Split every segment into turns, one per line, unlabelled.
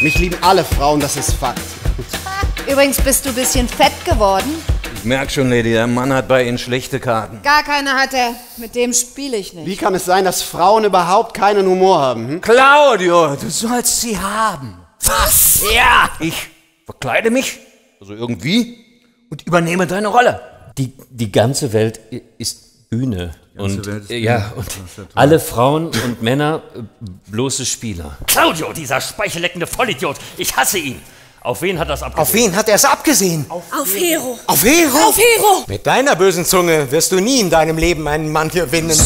Mich lieben alle Frauen, das ist Fakt.
Übrigens bist du ein bisschen fett geworden.
Ich merk schon, Lady, der Mann hat bei Ihnen schlechte Karten.
Gar keine hat er. Mit dem spiele ich nicht.
Wie kann es sein, dass Frauen überhaupt keinen Humor haben? Hm?
Claudio, du sollst sie haben.
Was?
Ja, ich verkleide mich, also irgendwie, und übernehme deine Rolle.
Die ganze Welt ist Bühne. Und alle Frauen und Männer bloße Spieler.
Claudio, dieser speichelleckende Vollidiot. Ich hasse ihn. Auf wen hat das abgesehen?
Auf wen hat er es abgesehen?
Auf Hero.
Auf Hero?
Auf Hero.
Mit deiner bösen Zunge wirst du nie in deinem Leben einen Mann gewinnen.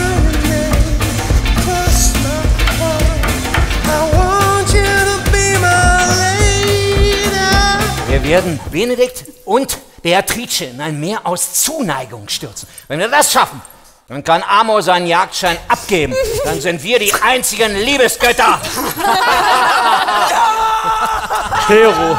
Wir werden Benedikt und Beatrice in ein Meer aus Zuneigung stürzen. Wenn wir das schaffen, dann kann Amor seinen Jagdschein abgeben. Dann sind wir die einzigen Liebesgötter.
Hero.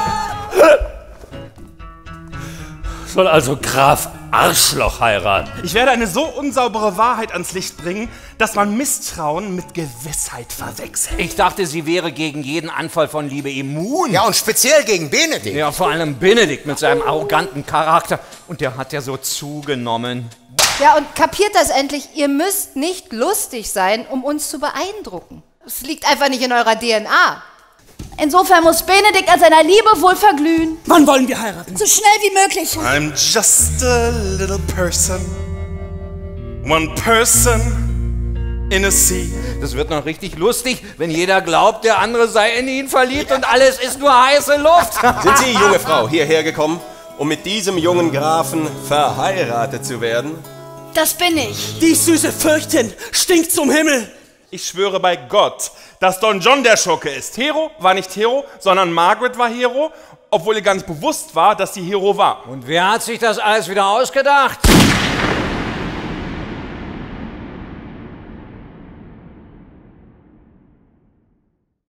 Soll also Graf Arschloch heiraten.
Ich werde eine so unsaubere Wahrheit ans Licht bringen, dass man Misstrauen mit Gewissheit verwechselt.
Ich dachte, sie wäre gegen jeden Anfall von Liebe immun.
Ja, und speziell gegen Benedikt.
Ja, vor allem Benedikt mit seinem arroganten Charakter. Und der hat ja so zugenommen.
Ja, und kapiert das endlich? Ihr müsst nicht lustig sein, um uns zu beeindrucken. Es liegt einfach nicht in eurer DNA. Insofern muss Benedikt an seiner Liebe wohl verglühen.
Wann wollen wir heiraten?
So schnell wie möglich.
I'm just a little person. One person in a sea.
Das wird noch richtig lustig, wenn jeder glaubt, der andere sei in ihn verliebt und alles ist nur heiße Luft.
Sind Sie, junge Frau, hierher gekommen, um mit diesem jungen Grafen verheiratet zu werden?
Das bin ich. Die süße Vögtin stinkt zum Himmel.
Ich schwöre bei Gott, dass Don John der Schurke ist. Hero war nicht Hero, sondern Margaret war Hero, obwohl ihr ganz bewusst war, dass sie Hero war.
Und wer hat sich das alles wieder ausgedacht?